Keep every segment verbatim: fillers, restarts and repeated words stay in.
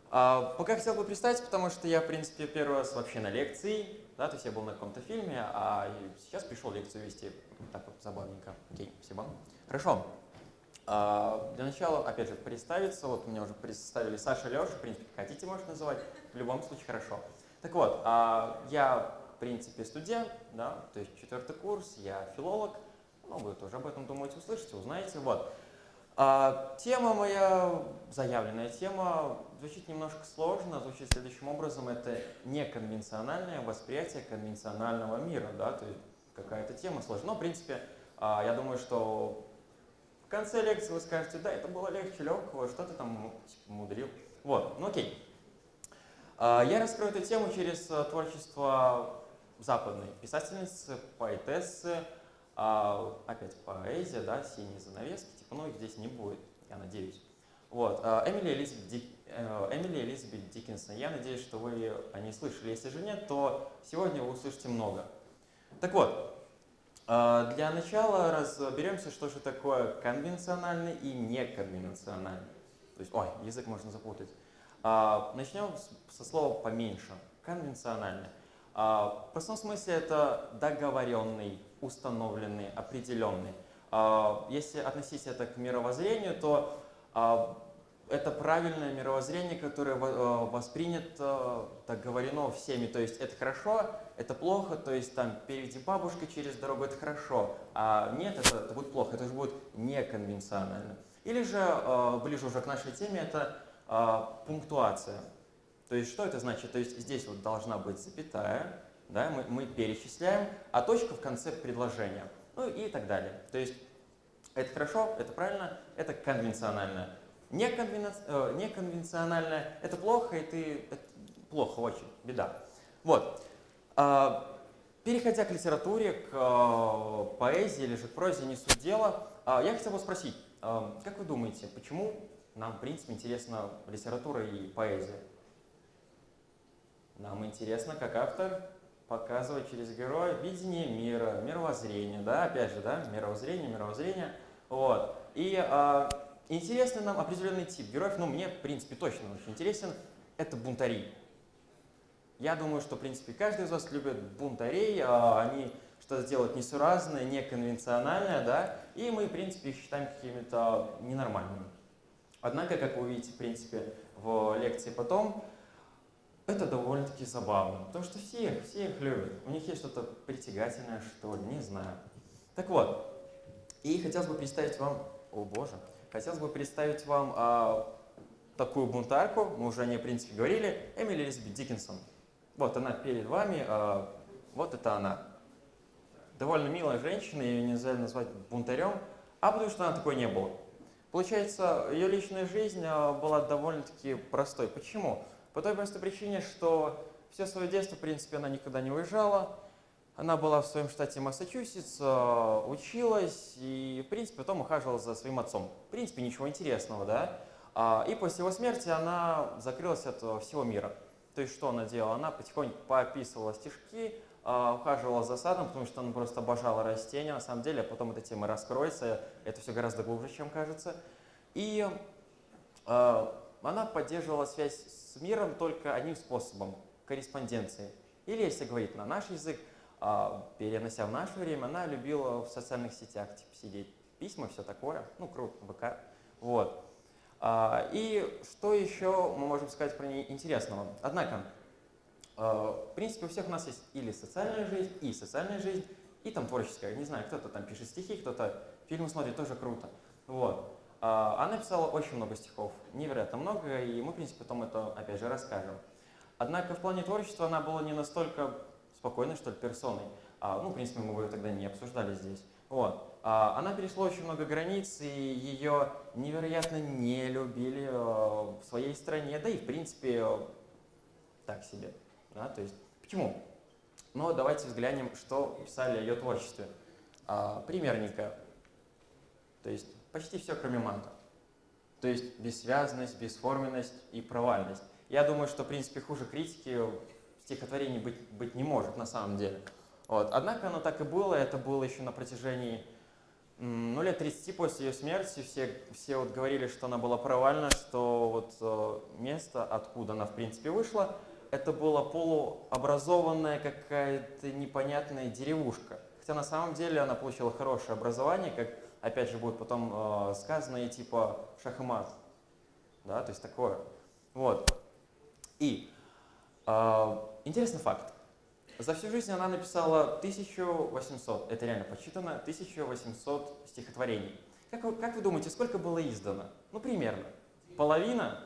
А, пока хотел бы представить, потому что я, в принципе, первый раз вообще на лекции, да, то есть я был на каком-то фильме, а сейчас пришел лекцию вести. Так вот, забавненько. Окей, спасибо. Хорошо. А, для начала, опять же, представиться. Вот меня уже представили Саша, Леша, в принципе, как хотите, можете называть. В любом случае, хорошо. Так вот, а, я, в принципе, студент, да, то есть четвертый курс, я филолог. Ну, вы тоже об этом думаете, услышите, узнаете. Вот. А, тема моя, заявленная тема, звучит немножко сложно, звучит следующим образом. Это неконвенциональное восприятие конвенционального мира, да, то есть какая-то тема сложная. Но, в принципе, а, я думаю, что в конце лекции вы скажете, да, это было легче легкого, что ты там типа, мудрил. Вот, ну окей. А, я раскрою эту тему через творчество западной писательницы, поэтессы, а, опять поэзия, да, синие занавески, типа, ну их здесь не будет, я надеюсь. Вот, Эмили Элизабет, Дик, Эмили Элизабет Диккенсон, я надеюсь, что вы о ней слышали, если же нет, то сегодня вы услышите много. Так вот, для начала разберемся, что же такое конвенциональный и неконвенциональный. То есть, ой, язык можно запутать. Начнем со слова поменьше. Конвенциональный. В простом смысле это договоренный, установленный, определенный. Если относить это к мировоззрению, то это правильное мировоззрение, которое воспринято, договорено всеми. То есть это хорошо, это плохо, то есть там перейти бабушкой через дорогу, это хорошо, а нет, это, это будет плохо, это же будет неконвенционально. Или же, ближе уже к нашей теме, это пунктуация. То есть что это значит? То есть здесь вот должна быть запятая, да, мы, мы перечисляем, а точка в конце предложения, ну и так далее. То есть это хорошо, это правильно, это конвенционально. Неконвенциональное – это плохо, и ты… Это плохо очень, беда. Вот. Переходя к литературе, к поэзии или же к прозе, не суть дела, я хотел бы спросить, как вы думаете, почему нам, в принципе, интересна литература и поэзия? Нам интересно, как автор показывает через героя видение мира, мировоззрение, да, опять же, да, мировоззрение, мировоззрение, вот. И а, интересный нам определенный тип героев, ну, мне, в принципе, точно очень интересен, это бунтари. Я думаю, что, в принципе, каждый из вас любит бунтарей, а, они что-то делают несуразное, неконвенциональное, да, и мы, в принципе, их считаем какими-то ненормальными. Однако, как вы увидите, в принципе, в лекции потом, это довольно-таки забавно, потому что все их, все их любят. У них есть что-то притягательное, что ли, не знаю. Так вот, и хотелось бы представить вам, о боже, хотелось бы представить вам а, такую бунтарку, мы уже о ней, в принципе, говорили, Эмили Элизабет Диккенсон. Вот она перед вами, а, вот это она. Довольно милая женщина, ее нельзя назвать бунтарем, а потому что она такой не была. Получается, ее личная жизнь а, была довольно-таки простой. Почему? По той простой причине, что все свое детство, в принципе, она никогда не уезжала. Она была в своем штате Массачусетс, училась и, в принципе, потом ухаживала за своим отцом. В принципе, ничего интересного, да? И после его смерти она закрылась от всего мира. То есть, что она делала? Она потихоньку поописывала стишки, ухаживала за садом, потому что она просто обожала растения, на самом деле, а потом эта тема раскроется, это все гораздо глубже, чем кажется. И она поддерживала связь с миром только одним способом – корреспонденцией. Или, если говорить на наш язык, перенося в наше время, она любила в социальных сетях типа, сидеть, письма, все такое, ну, круто, ВК. Вот. И что еще мы можем сказать про нее интересного? Однако, в принципе, у всех у нас есть или социальная жизнь, и социальная жизнь, и там творческая. Не знаю, кто-то там пишет стихи, кто-то фильмы смотрит, тоже круто. Вот. Она писала очень много стихов, невероятно много, и мы, в принципе, потом это, опять же, расскажем. Однако в плане творчества она была не настолько спокойной, что ли, персоной. Ну, в принципе, мы бы ее тогда не обсуждали здесь. Вот. Она перешла очень много границ, и ее невероятно не любили в своей стране, да и, в принципе, так себе. Да? То есть, почему? Но давайте взглянем, что писали о ее творчестве. Примерненько. То есть, почти все, кроме манта. То есть бессвязность, бесформенность и провальность. Я думаю, что, в принципе, хуже критики в стихотворении быть, быть не может на самом деле. Вот. Однако оно так и было, это было еще на протяжении Ну, лет тридцати после ее смерти все, все вот говорили, что она была провальна, что вот э, место, откуда она в принципе вышла, это была полуобразованная какая-то непонятная деревушка. Хотя на самом деле она получила хорошее образование, как опять же будет потом э, сказано, и типа шахмат. Да, то есть такое. Вот. И э, интересный факт. За всю жизнь она написала тысячу восемьсот, это реально подсчитано, тысяча восемьсот стихотворений. Как вы, как вы думаете, сколько было издано? Ну, примерно. Половина?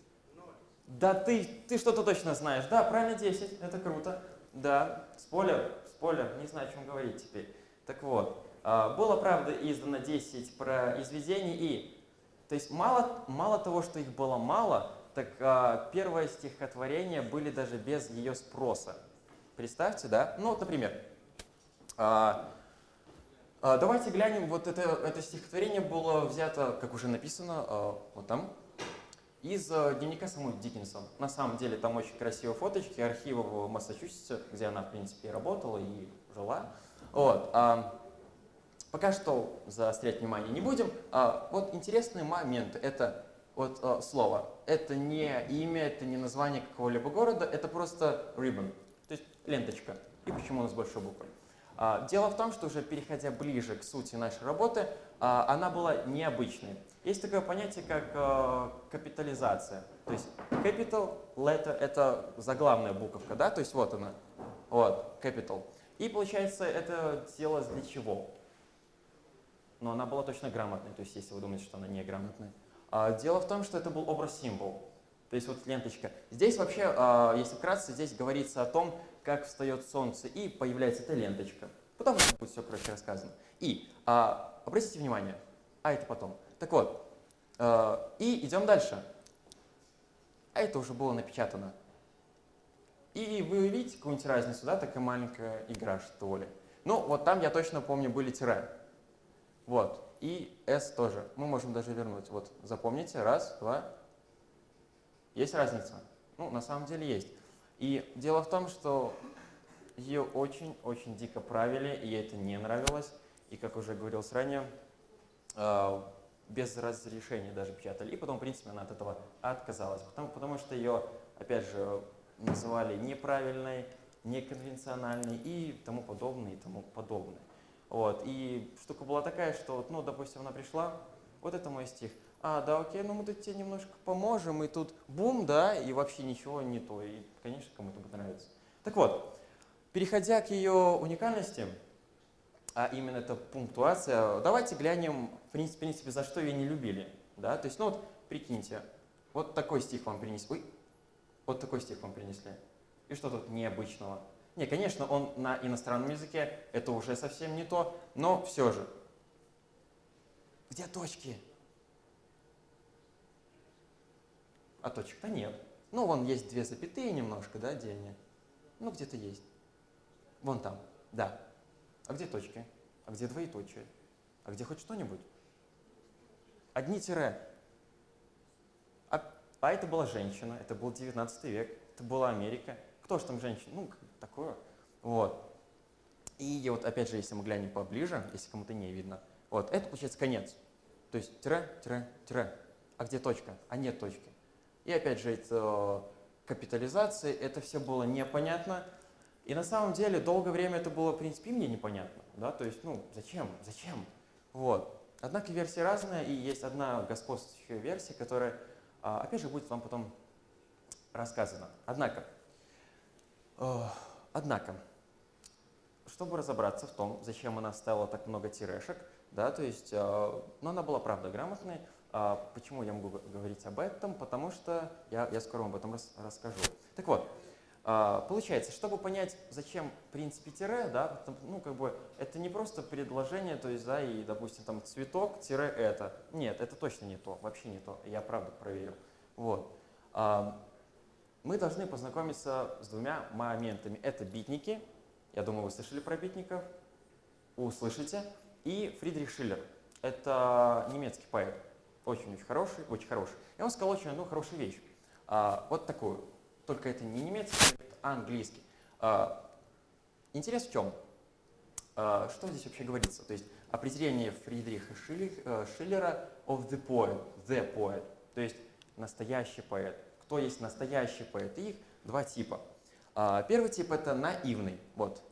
Да ты, ты что-то точно знаешь. Да, правильно, десять, это круто. Да, спойлер, спойлер, не знаю, о чем говорить теперь. Так вот, было, правда, издано десять произведений, и, то есть, мало, мало того, что их было мало, так первые стихотворения были даже без ее спроса. Представьте, да? Ну, вот, например, а, а, давайте глянем, вот это, это стихотворение было взято, как уже написано, а, вот там, из а, дневника Сэмюэля Диккенса. На самом деле там очень красивые фоточки, архивы в Массачусетсе, где она, в принципе, и работала, и жила. Вот. А, пока что заострять внимание не будем. А, вот интересные моменты. Это вот а, слово. Это не имя, это не название какого-либо города, это просто ribbon. То есть ленточка. И почему у нас большой буквы? А, дело в том, что уже переходя ближе к сути нашей работы, а, она была необычной. Есть такое понятие, как а, капитализация. То есть capital letter — это заглавная буковка, да? То есть вот она. Вот, capital. И получается, это делалось для чего? Но она была точно грамотной, то есть если вы думаете, что она неграмотная. А, дело в том, что это был образ-символ. То есть вот ленточка. Здесь вообще, если вкратце, здесь говорится о том, как встает солнце и появляется эта ленточка. Потом будет все, короче, рассказано. И а, обратите внимание, а это потом. Так вот, а, и идем дальше. А это уже было напечатано. И вы видите какую-нибудь разницу, да, такая маленькая игра, что ли. Ну, вот там, я точно помню, были тире. Вот. И S тоже. Мы можем даже вернуть. Вот, запомните. Раз, два. Есть разница? Ну, на самом деле есть. И дело в том, что ее очень-очень дико правили, и ей это не нравилось. И, как уже говорилось ранее, без разрешения даже печатали. И потом, в принципе, она от этого отказалась. Потому, потому что ее, опять же, называли неправильной, неконвенциональной и тому подобное, и тому подобное. Вот. И штука была такая, что, ну, допустим, она пришла, вот это мой стих. А, да, окей, ну мы тут тебе немножко поможем, и тут бум, да, и вообще ничего не то, и, конечно, кому-то будет нравиться. Так вот, переходя к ее уникальности, а именно это пунктуация, давайте глянем, в принципе, в принципе, за что ее не любили, да, то есть, ну вот, прикиньте, вот такой стих вам принесли, ой, вот такой стих вам принесли, и что тут необычного? Не, конечно, он на иностранном языке, это уже совсем не то, но все же. Где точки? А точек-то нет. Ну, вон есть две запятые немножко, да, отдельные. Ну, где-то есть. Вон там, да. А где точки? А где двоеточие? А где хоть что-нибудь? Одни тире. А, а это была женщина, это был девятнадцатый век, это была Америка. Кто же там женщина? Ну, такое. Вот. И вот, опять же, если мы глянем поближе, если кому-то не видно, вот, это получается конец. То есть тире, тире, тире. А где точка? А нет точки. И опять же, это капитализация, это все было непонятно. И на самом деле долгое время это было, в принципе, мне непонятно. Да? То есть, ну, зачем? Зачем? Вот. Однако версии разные, и есть одна господствующая версия, которая, опять же, будет вам потом рассказана. Однако, э, однако, чтобы разобраться в том, зачем она ставила так много тирешек, да, то есть, э, ну, она была, правда, грамотной. А почему я могу говорить об этом? Потому что я, я скоро вам об этом рас, расскажу. Так вот, а, получается, чтобы понять, зачем в принципе тире, да, ну, как бы, это не просто предложение, то есть, да, и, допустим, там, цветок, тире это. Нет, это точно не то, вообще не то, я правда проверил. Вот. А, мы должны познакомиться с двумя моментами. Это битники, я думаю, вы слышали про битников, услышите, и Фридрих Шиллер, это немецкий поэт. Очень-очень хороший, очень хороший. Я вам сказал очень одну хорошую вещь. А, вот такую. Только это не немецкий, это английский. А, интерес в чем? А, что здесь вообще говорится? То есть определение Фридриха Шиллера of the poet, the poet, то есть настоящий поэт. Кто есть настоящий поэт? Их два типа. Первый тип — это наивный, вот,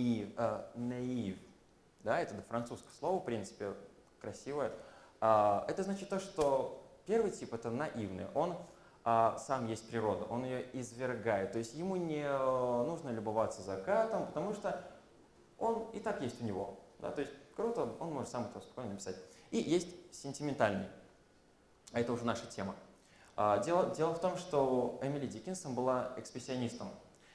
наив, да, это французское слово, в принципе, красивое. Это значит то, что первый тип — это наивный, он сам есть природа, он ее извергает, то есть ему не нужно любоваться закатом, потому что он и так есть у него, да, то есть круто, он может сам это спокойно написать. И есть сентиментальный, а это уже наша тема. Дело, дело в том, что Эмили Диккенсон была экспрессионистом.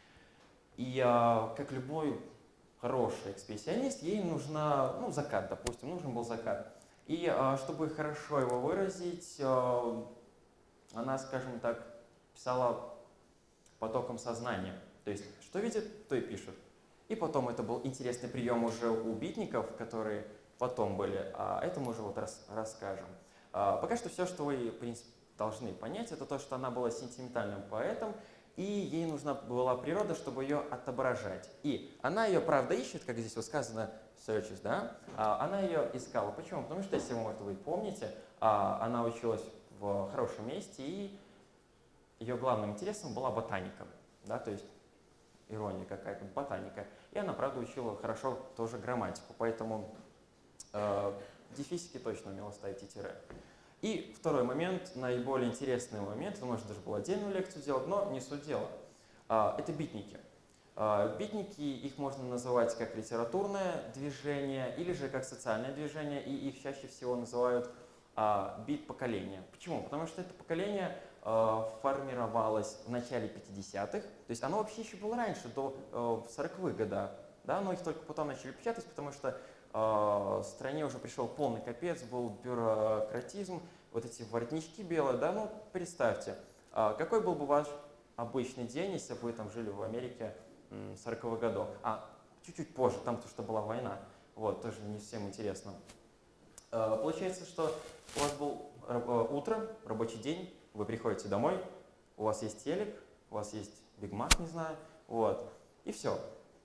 И а, как любой хороший экспрессионист, ей нужна, ну, закат, допустим, нужен был закат. И а, чтобы хорошо его выразить, а, она, скажем так, писала потоком сознания. То есть, что видит, то и пишет. И потом это был интересный прием уже у битников, которые потом были. А это мы уже вот рас, расскажем. А, пока что все, что вы, в принципе, должны понять, это то, что она была сентиментальным поэтом, и ей нужна была природа, чтобы ее отображать. И она ее, правда, ищет, как здесь вот сказано, searches, да? Она ее искала. Почему? Потому что, если вы, может, вы помните, она училась в хорошем месте, и ее главным интересом была ботаника, да, то есть ирония какая-то, ботаника. И она, правда, учила хорошо тоже грамматику, поэтому э, в дефисике точно умела ставить и тире. И второй момент, наиболее интересный момент, можно даже было отдельную лекцию делать, но не суть дела. Это битники. Битники, их можно называть как литературное движение или же как социальное движение, и их чаще всего называют бит-поколение. Почему? Потому что это поколение формировалось в начале пятидесятых, то есть оно вообще еще было раньше, до сороковых годов, да, но их только потом начали печатать, потому что в стране уже пришел полный капец, был бюрократизм, вот эти воротнички белые, да, ну представьте, какой был бы ваш обычный день, если бы вы там жили в Америке сороковых годов, а чуть-чуть позже, там то, что была война, вот, тоже не всем интересно. Получается, что у вас был утро, рабочий день, вы приходите домой, у вас есть телек, у вас есть Биг Мак, не знаю, вот, и все.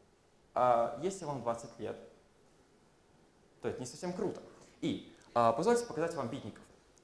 А если вам двадцать лет, то это не совсем круто. И а, позвольте показать вам битников.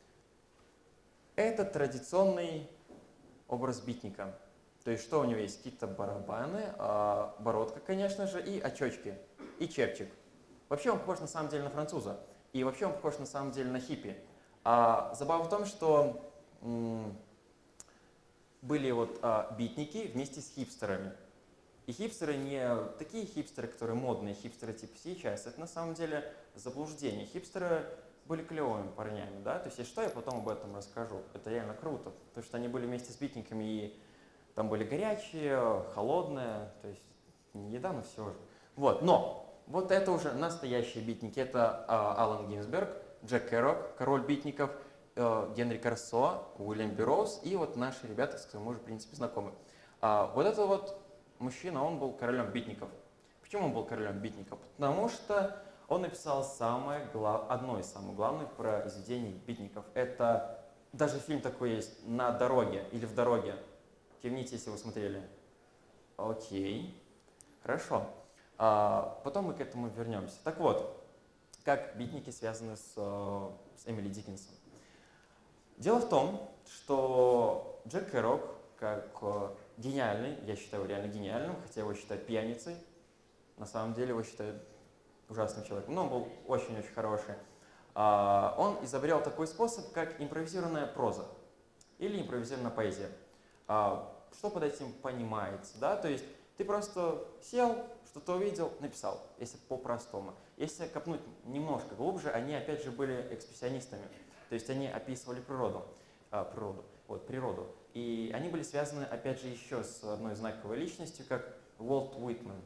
Это традиционный образ битника. То есть что у него есть? Какие-то барабаны, а, бородка, конечно же, и очечки, и чепчик. Вообще он похож на самом деле на француза. И вообще он похож на самом деле на хиппи. А, забава в том, что м, были вот а, битники вместе с хипстерами. И хипстеры не такие хипстеры, которые модные хипстеры типа сейчас, это на самом деле заблуждение. Хипстеры были клевыми парнями, да, то есть если что, я потом об этом расскажу. Это реально круто, потому что они были вместе с битниками, и там были горячие, холодные, то есть не еда, но все же. Вот, но вот это уже настоящие битники, это а, Алан Гинзберг, Джек Керрок, король битников, э, Генри Корсо, Уильям Берроуз и вот наши ребята, с которыми мы уже, в принципе, знакомы. А, вот это вот мужчина, он был королем битников. Почему он был королем битников? Потому что он написал самое глав... одно из самых главных произведений битников. Это даже фильм такой есть «На дороге» или «В дороге». Кивните, если вы смотрели. Окей, хорошо. А, потом мы к этому вернемся. Так вот, как битники связаны с, с Эмили Диккенсон. Дело в том, что Джек Керрок, как гениальный, я считаю его реально гениальным, хотя его считают пьяницей, на самом деле его считают ужасным человеком, но он был очень-очень хороший. Он изобрел такой способ, как импровизированная проза или импровизированная поэзия. Что под этим понимается, да? То есть ты просто сел, что-то увидел, написал, если по-простому. Если копнуть немножко глубже, они опять же были экспрессионистами, то есть они описывали природу, природу, вот, природу. И они были связаны, опять же, еще с одной знаковой личностью, как Уолт Уитмен.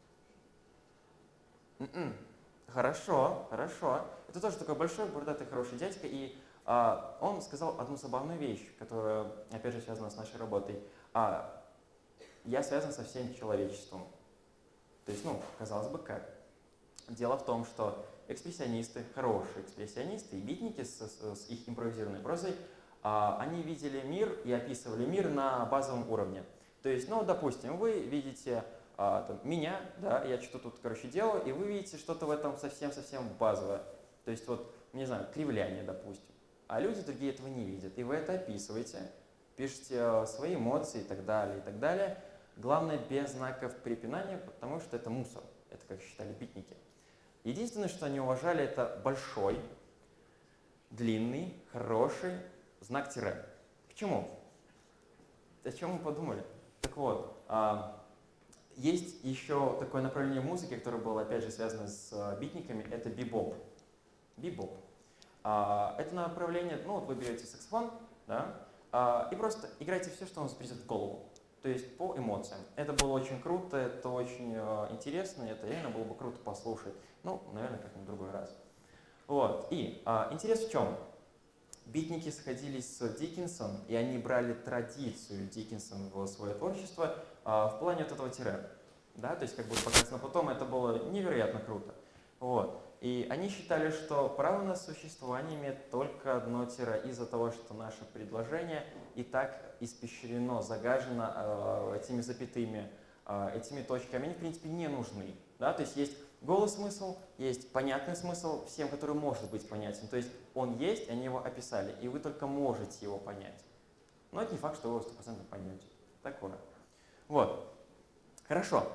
Mm-mm. Хорошо, хорошо. Это тоже такой большой, бородатый, хороший дядька. И а, он сказал одну забавную вещь, которая, опять же, связана с нашей работой. А, я связан со всем человечеством. То есть, ну, казалось бы, как? Дело в том, что экспрессионисты, хорошие экспрессионисты и битники с, с, с их импровизированной прозой, они видели мир и описывали мир на базовом уровне. То есть, ну, допустим, вы видите а, там, меня, да, я что-то тут, короче, делаю, и вы видите что-то в этом совсем-совсем базовое. То есть вот, не знаю, кривляние, допустим. А люди другие этого не видят. И вы это описываете, пишете свои эмоции и так далее, и так далее. Главное, без знаков препинания, потому что это мусор. Это, как считали битники. Единственное, что они уважали, это большой, длинный, хороший знак тире. Почему? О чем мы подумали? Так вот, есть еще такое направление музыки, которое было, опять же, связано с битниками, это бибоп. Бибоп. Это направление, ну вот вы берете саксофон, да, и просто играете все, что вам придет в голову. То есть по эмоциям. Это было очень круто, это очень интересно, это реально было бы круто послушать. Ну, наверное, как-нибудь в другой раз. Вот. И а, интерес в чем? Битники сходились с Диккенсом, и они брали традицию Диккенсона в свое творчество а, в плане вот этого тире. Да? То есть, как будет показано потом, это было невероятно круто. Вот. И они считали, что право на существование имеет только одно тире из-за того, что наше предложение и так испещрено, загажено э, этими запятыми, э, этими точками. Они, в принципе, не нужны. Да? То есть есть голый смысл, есть понятный смысл всем, который может быть понятен. То есть он есть, они его описали, и вы только можете его понять. Но это не факт, что вы его сто процентов поймете. Такое. Вот. Хорошо.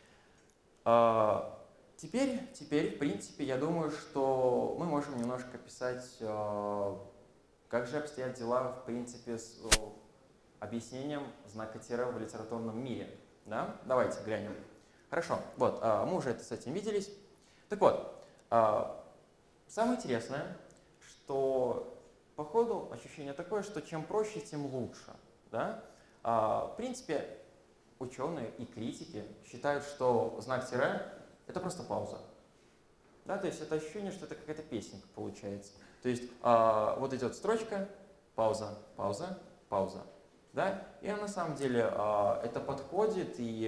Теперь, теперь, в принципе, я думаю, что мы можем немножко описать, как же обстоят дела, в принципе, с объяснением знака тире в литературном мире. Да? Давайте глянем. Хорошо, вот, мы уже это с этим виделись. Так вот, самое интересное, что по ходу ощущение такое, что чем проще, тем лучше. Да? В принципе, ученые и критики считают, что знак тире — это просто пауза. Да? То есть это ощущение, что это какая-то песенка получается. То есть вот идет строчка, пауза, пауза, пауза. Да? И на самом деле это подходит, и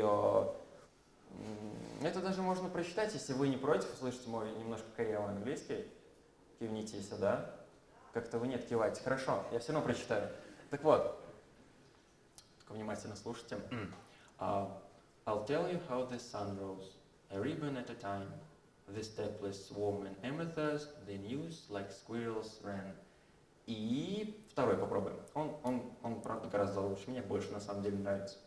это даже можно прочитать, если вы не против, услышите мой немножко корявый английский, кивните, если да. Как-то вы нет киваете. Хорошо, я все равно прочитаю. Так вот, только внимательно слушайте. Uh, I'll tell you how the sun rose, a ribbon at a time. The stepless swarm and amethyst, the news like squirrels ran. И второй попробуем. Он, он, он, правда, гораздо лучше. Мне больше, на самом деле, нравится.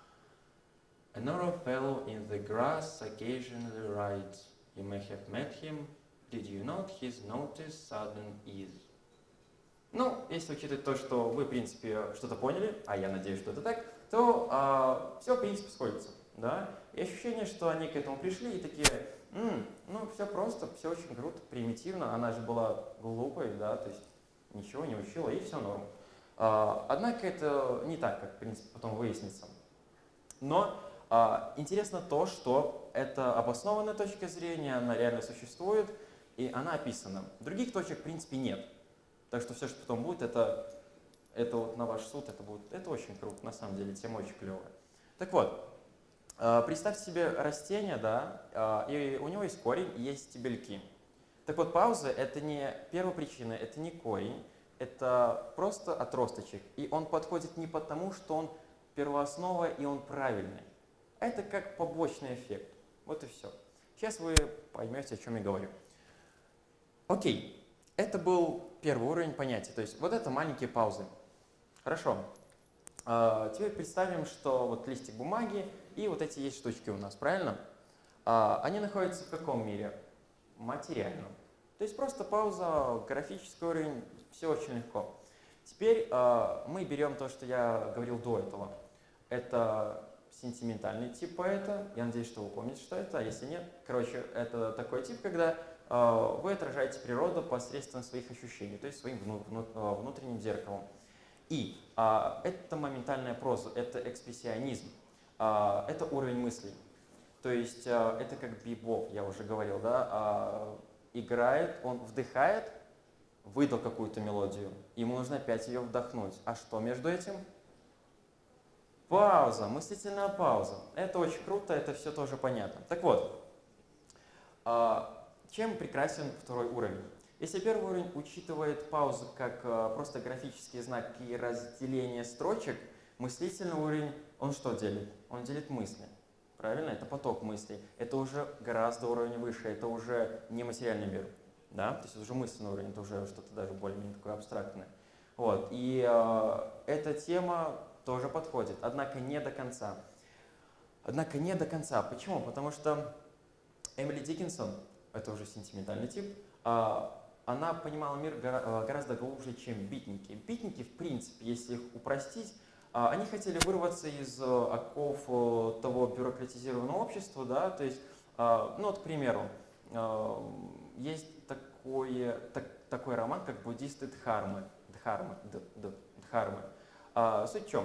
An arrow fell in the grass occasionally rides. You may have met him. Did you note his notice sudden ease? Ну, если учитывать то, что вы, в принципе, что-то поняли, а я надеюсь, что это так, то а, все, в принципе, сходится. Да? И ощущение, что они к этому пришли и такие, М, ну, все просто, все очень круто, примитивно. Она же была глупой, да, то есть ничего не учила, и все норм. А, однако это не так, как, в принципе, потом выяснится. Но а, интересно то, что это обоснованная точка зрения, она реально существует, и она описана. Других точек, в принципе, нет. Так что все, что потом будет, это, это вот на ваш суд, это будет, это очень круто, на самом деле, тема очень клевая. Так вот, представьте себе растение, да, и у него есть корень, есть стебельки. Так вот, пауза — это не первопричина, это не корень, это просто отросточек. И он подходит не потому, что он первооснова и он правильный. Это как побочный эффект. Вот и все. Сейчас вы поймете, о чем я говорю. Окей, это был первый уровень понятия. То есть вот это маленькие паузы. Хорошо. Теперь представим, что вот листик бумаги и вот эти есть штучки у нас, правильно? Они находятся в каком мире? Материальном. То есть просто пауза, графический уровень, все очень легко. Теперь мы берем то, что я говорил до этого. Это сентиментальный тип поэта. Я надеюсь, что вы помните, что это. А если нет, короче, это такой тип, когда вы отражаете природу посредством своих ощущений, то есть своим внутренним зеркалом. И а, это моментальная проза, это экспрессионизм, а, это уровень мыслей. То есть а, это как бибоп, я уже говорил, да, а, играет, он вдыхает, выдал какую-то мелодию, ему нужно опять ее вдохнуть. А что между этим? Пауза, мыслительная пауза. Это очень круто, это все тоже понятно. Так вот, а, чем прекрасен второй уровень? Если первый уровень учитывает паузу как э, просто графический знак и разделение строчек, мыслительный уровень, он что делит? Он делит мысли. правильно? Это поток мыслей. Это уже гораздо уровень выше, это уже не материальный мир, да? То есть это уже мысленный уровень, это уже что-то даже более-менее такое абстрактное. Вот. И э, эта тема тоже подходит, однако не до конца. Однако не до конца. Почему? Потому что Эмили Диккенсон, это уже сентиментальный тип, э, она понимала мир гора гораздо глубже, чем битники. Битники, в принципе, если их упростить, э, они хотели вырваться из э, оков э, того бюрократизированного общества, да, то есть, э, ну вот, к примеру, э, есть такое, так, такой роман, как «Буддисты Дхармы». Дхармы, Дхармы. А, суть в чем?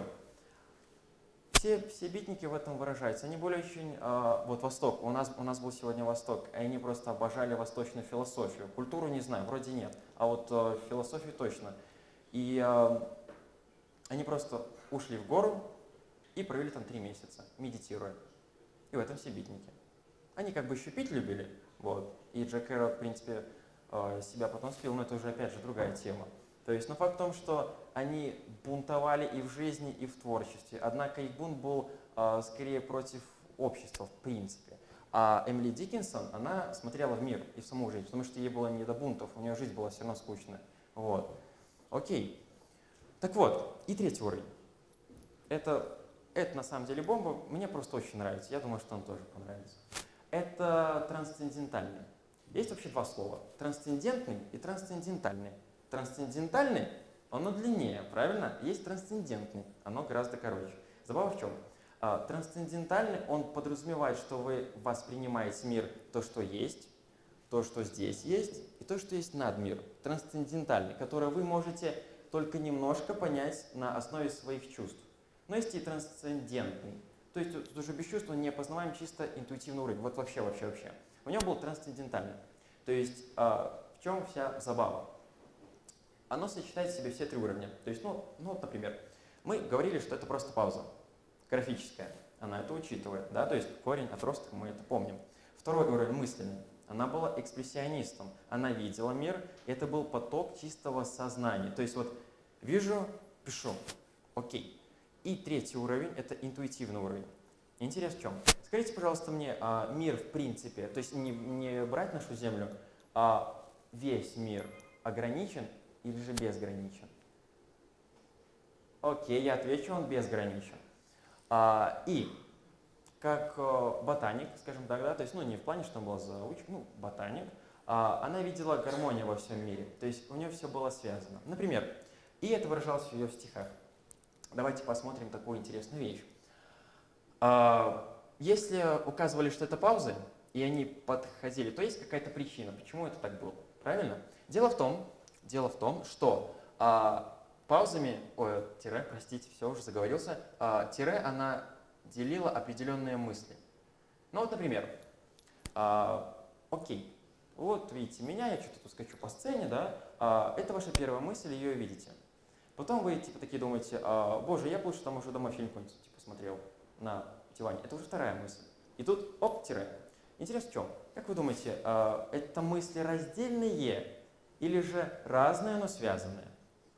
Все, все битники в этом выражаются. Они более очень... А, вот Восток. У нас, у нас был сегодня Восток. И они просто обожали восточную философию. Культуру не знаю, вроде нет. А вот а, философию точно. И а, они просто ушли в гору и провели там три месяца, медитируя. И в этом все битники. Они как бы еще пить любили. Вот. И Джек Кэрролл, в принципе, а, себя потом спил, но это уже опять же другая тема. То есть, но факт в том, что они бунтовали и в жизни, и в творчестве. Однако их бунт был э, скорее против общества, в принципе. А Эмили Диккенсон, она смотрела в мир и в саму жизнь, потому что ей было не до бунтов, у нее жизнь была все равно скучная. Вот. Окей. Так вот, и третий уровень. Это, это на самом деле бомба, мне просто очень нравится, я думаю, что он тоже понравится. Это трансцендентальный. Есть вообще два слова. Трансцендентный и трансцендентальный. Трансцендентальный, оно длиннее, правильно? Есть трансцендентный, оно гораздо короче. Забава в чем? А, трансцендентальный, он подразумевает, что вы воспринимаете мир то, что есть, то, что здесь есть, и то, что есть над миром. Трансцендентальный, который вы можете только немножко понять на основе своих чувств. Но есть и трансцендентный. То есть тут уже без чувств он не опознаваем, чисто интуитивный уровень. Вот вообще, вообще, вообще. У него был трансцендентальный. То есть а, в чем вся забава? Оно сочетает в себе все три уровня. То есть, ну, ну вот, например, мы говорили, что это просто пауза графическая. Она это учитывает, да, то есть корень, отросток, мы это помним. Второй уровень мысленный. Она была экспрессионистом. Она видела мир, и это был поток чистого сознания. То есть вот вижу, пишу, окей. И третий уровень – это интуитивный уровень. Интерес в чем? Скажите, пожалуйста, мне, а, мир в принципе, то есть не, не брать нашу Землю, а весь мир ограничен или же безграничен? Окей, я отвечу, он безграничен. А, и как а, ботаник, скажем так, да, то есть, ну, не в плане, что он был заучен, ну, ботаник, а, она видела гармонию во всем мире, то есть у нее все было связано. Например, и это выражалось в ее стихах. Давайте посмотрим такую интересную вещь. А, если указывали, что это паузы, и они подходили, то есть какая-то причина, почему это так было, правильно? Дело в том, Дело в том, что а, паузами, ой, тире, простите, все, уже заговорился, а, тире, она делила определенные мысли. Ну вот, например, а, окей, вот видите меня, я что-то тут скачу по сцене, да, а, это ваша первая мысль, ее видите. Потом вы типа такие думаете, а, боже, я бы лучше там уже дома фильм какой-нибудь типа смотрел на диване. Это уже вторая мысль. И тут, оп, тире. Интерес в чем? Как вы думаете, а, это мысли раздельные? Или же разные, но связанные?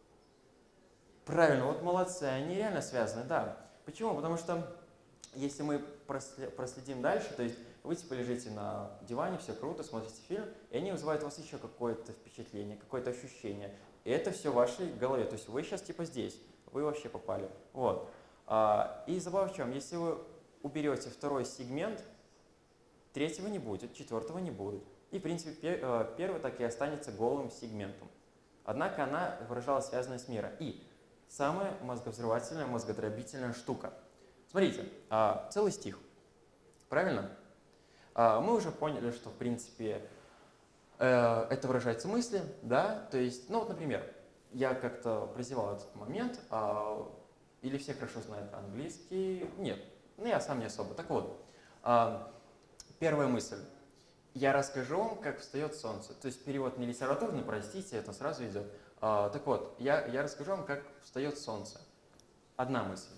Правильно, вот молодцы, они реально связаны, да. Почему? Потому что если мы проследим дальше, то есть вы типа лежите на диване, все круто, смотрите фильм, и они вызывают у вас еще какое-то впечатление, какое-то ощущение. И это все в вашей голове, то есть вы сейчас типа здесь, вы вообще попали. Вот. И забава в чем, если вы уберете второй сегмент, третьего не будет, четвертого не будет. И, в принципе, первый так и останется голым сегментом. Однако она выражала связанность с миром. И самая мозговзрывательная, мозгодробительная штука. Смотрите, целый стих. Правильно? Мы уже поняли, что, в принципе, это выражается в мысли, да? То есть, ну вот, например, я как-то прозевал этот момент, или все хорошо знают английский? Нет, ну я сам не особо. Так вот, первая мысль. Я расскажу вам, как встает солнце. То есть перевод не литературный, простите, это сразу идет. А, так вот, я, я расскажу вам, как встает солнце. Одна мысль.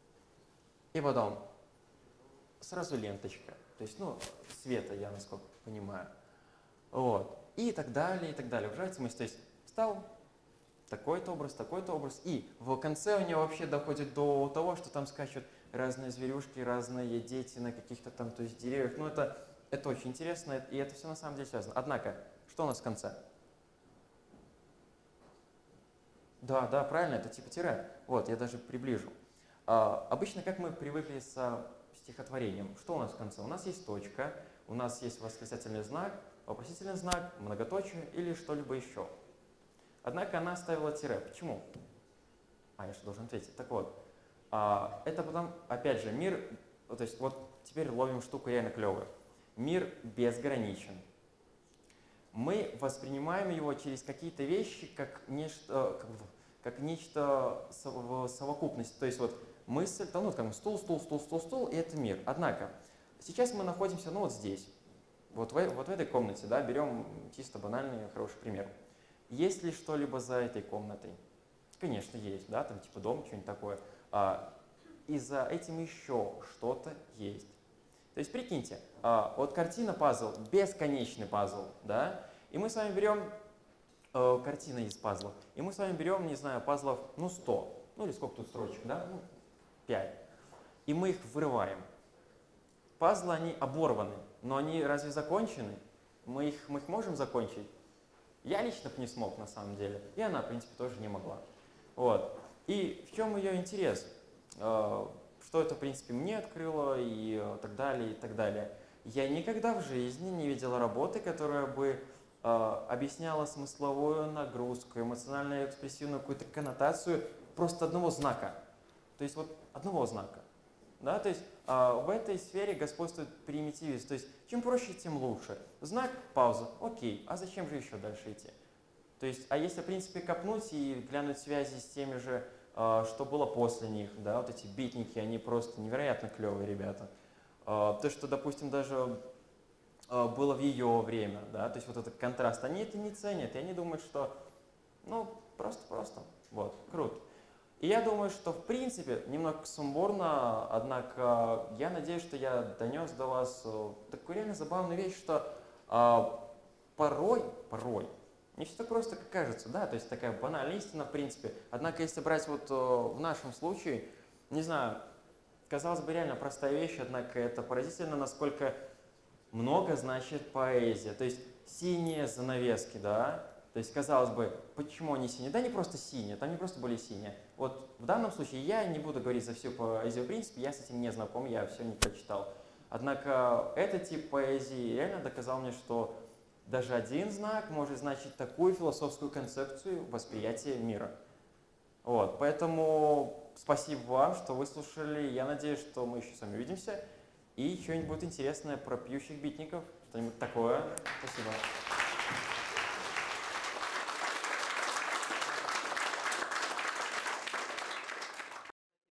И потом сразу ленточка. То есть, ну, света, я насколько понимаю. Вот. И так далее, и так далее. Выражается мысль. То есть встал, такой-то образ, такой-то образ. И в конце у него вообще доходит до того, что там скачут разные зверюшки, разные дети на каких-то там, то есть деревьях. Ну, это, это очень интересно, и это все на самом деле связано. Однако, что у нас в конце? Да, да, правильно, это типа тире. Вот, я даже приближу. А, обычно, как мы привыкли со стихотворением, что у нас в конце? У нас есть точка, у нас есть восклицательный знак, вопросительный знак, многоточие или что-либо еще. Однако она ставила тире. Почему? А, я что должен ответить? Так вот, а, это потом, опять же, мир, то есть вот теперь ловим штуку реально клевую. Мир безграничен. Мы воспринимаем его через какие-то вещи как нечто, как, как нечто в совокупности. То есть вот мысль, там, ну, как стул, стул, стул, стул, стул, и это мир. Однако, сейчас мы находимся, ну, вот здесь, вот в, вот в этой комнате, да, берем чисто банальный, хороший пример. Есть ли что-либо за этой комнатой? Конечно, есть, да, там типа дом, что-нибудь такое. А, и за этим еще что-то есть. То есть, прикиньте, а, вот картина пазл, бесконечный пазл, да, и мы с вами берем, э, картина из пазлов, и мы с вами берем, не знаю, пазлов, ну, сто, ну, или сколько тут строчек, да, ну, пять, и мы их вырываем. Пазлы, они оборваны, но они разве закончены? Мы их, мы их можем закончить? Я лично бы не смог, на самом деле, и она, в принципе, тоже не могла. Вот. И в чем ее интерес? Э, Что это, в принципе, мне открыло и так далее, и так далее. Я никогда в жизни не видел работы, которая бы э, объясняла смысловую нагрузку, эмоциональную, экспрессивную какую-то коннотацию просто одного знака. То есть вот одного знака. Да? То есть э, в этой сфере господствует примитивизм. То есть чем проще, тем лучше. Знак, пауза, окей, а зачем же еще дальше идти? То есть, а если, в принципе, копнуть и глянуть связи с теми же, что было после них, да, вот эти битники, они просто невероятно клевые ребята. То, что, допустим, даже было в ее время, да, то есть вот этот контраст, они это не ценят, и они думают, что, ну, просто-просто, вот, круто. И я думаю, что, в принципе, немного сумбурно, однако я надеюсь, что я донес до вас такую реально забавную вещь, что порой, порой, не все так просто, как кажется, да, то есть такая банальная истина, в принципе. Однако, если брать вот в нашем случае, не знаю, казалось бы, реально простая вещь, однако это поразительно, насколько много значит поэзия. То есть синие занавески, да, то есть, казалось бы, почему они синие? Да не просто синие, там не просто были синие. Вот в данном случае я не буду говорить за всю поэзию, в принципе, я с этим не знаком, я все не прочитал. Однако этот тип поэзии реально доказал мне, что даже один знак может значить такую философскую концепцию восприятия мира. Вот, поэтому спасибо вам, что выслушали. Я надеюсь, что мы еще с вами увидимся. И что-нибудь будет интересное про пьющих битников, что-нибудь такое. Спасибо.